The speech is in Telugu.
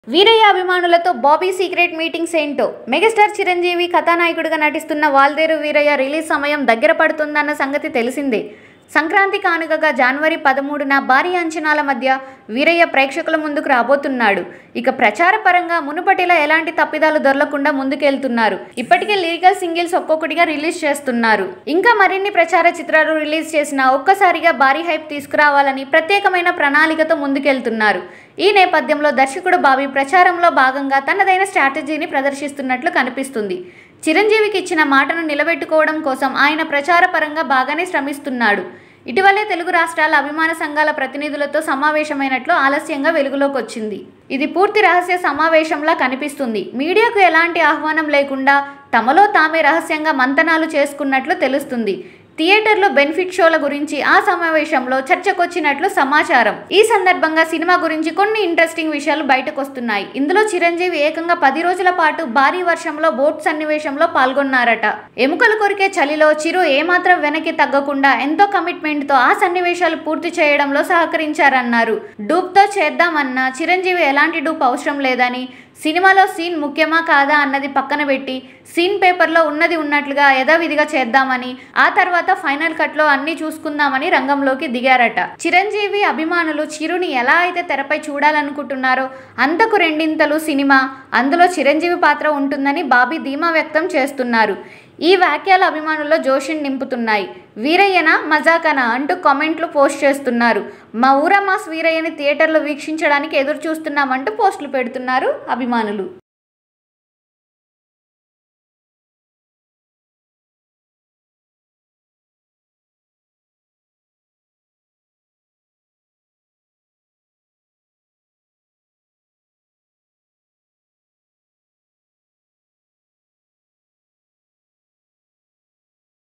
వీరయ్య అభిమానులతో బాబీ సీక్రెట్ మీటింగ్స్ ఏంటో. మెగాస్టార్ చిరంజీవి కథానాయకుడిగా నటిస్తున్న వాల్తేరు వీరయ్య రిలీజ్ సమయం దగ్గర పడుతుందన్న సంగతి తెలిసిందే. సంక్రాంతి కానుకగా జనవరి 13న భారీ అంచనాల మధ్య వీరయ్య ప్రేక్షకుల ముందుకు రాబోతున్నాడు. ఇక ప్రచార పరంగా మునుపటిలా ఎలాంటి తప్పిదాలు దొరలకుండా ముందుకెళ్తున్నారు. ఇప్పటికే లీగల్ సింగిల్స్ ఒక్కొక్కటిగా రిలీజ్ చేస్తున్నారు. ఇంకా మరిన్ని ప్రచార చిత్రాలు రిలీజ్ చేసినా ఒక్కసారిగా భారీ హైప్ తీసుకురావాలని ప్రత్యేకమైన ప్రణాళికతో ముందుకెళ్తున్నారు. ఈ నేపథ్యంలో దర్శకుడు బాబీ ప్రచారంలో భాగంగా తనదైన స్ట్రాటజీని ప్రదర్శిస్తున్నట్లు కనిపిస్తుంది. చిరంజీవికి ఇచ్చిన మాటను నిలబెట్టుకోవడం కోసం ఆయన ప్రచార పరంగా బాగానే శ్రమిస్తున్నాడు. ఇటీవలే తెలుగు రాష్ట్రాల అభిమాన సంఘాల ప్రతినిధులతో సమావేశమైనట్లు ఆలస్యంగా వెలుగులోకి వచ్చింది. ఇది పూర్తి రహస్య సమావేశంలా కనిపిస్తుంది. మీడియాకు ఎలాంటి ఆహ్వానం లేకుండా తమలో తామే రహస్యంగా మంతనాలు చేసుకున్నట్లు తెలుస్తుంది. థియేటర్లో బెనిఫిట్ షోల గురించి ఆ సమావేశంలో చర్చకొచ్చినట్లు సమాచారం. ఈ సందర్భంగా సినిమా గురించి కొన్ని ఇంట్రెస్టింగ్ విషయాలు బయటకొస్తున్నాయి. ఇందులో చిరంజీవి ఏకంగా 10 రోజుల పాటు భారీ వర్షంలో బోట్ సన్నివేశంలో పాల్గొన్నారట. ఎముకలు కొరికే చలిలో చిరు ఏమాత్రం వెనక్కి తగ్గకుండా ఎంతో కమిట్మెంట్తో ఆ సన్నివేశాలు పూర్తి చేయడంలో సహకరించారన్నారు. డూప్తో చేద్దామన్నా చిరంజీవి ఎలాంటి డూప్ అవసరం లేదని, సినిమాలో సీన్ ముఖ్యమా కాదా అన్నది పక్కన పెట్టి సీన్ పేపర్లో ఉన్నది ఉన్నట్లుగా యథావిధిగా చేద్దామని, ఆ తర్వాత ఫైనల్ కట్లో అన్నీ చూసుకుందామని రంగంలోకి దిగారట. చిరంజీవి అభిమానులు చిరుని ఎలా అయితే తెరపై చూడాలనుకుంటున్నారో అంతకు రెండింతలు సినిమా, అందులో చిరంజీవి పాత్ర ఉంటుందని బాబీ ధీమా వ్యక్తం చేస్తున్నారు. ఈ వ్యాఖ్యలు అభిమానుల్లో జోషిని నింపుతున్నాయి. వీరయ్యనా మజాకనా అంటూ కామెంట్లు పోస్ట్ చేస్తున్నారు. మా ఊరమాస్ వీరయ్యని థియేటర్లో వీక్షించడానికి ఎదురు చూస్తున్నామంటూ పోస్టులు పెడుతున్నారు అభిమానులు.